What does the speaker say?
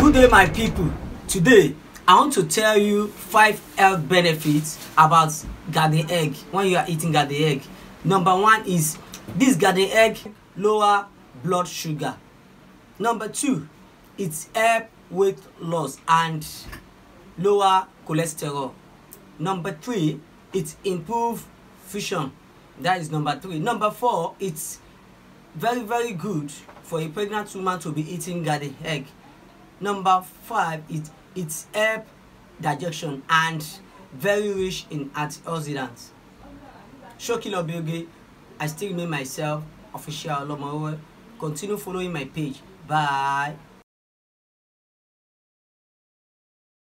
Good day, my people. Today I want to tell you 5 health benefits about garden egg when you are eating garden egg. Number 1 is this garden egg lower blood sugar. Number 2, it help weight loss and lower cholesterol. Number 3, it improve vision. That is number 3. Number 4, it's very good for a pregnant woman to be eating garden egg. Number 5, it help digestion and very rich in antioxidants. Shokilo Bilge, I still remain myself, official Olomowe. Continue following my page. Bye.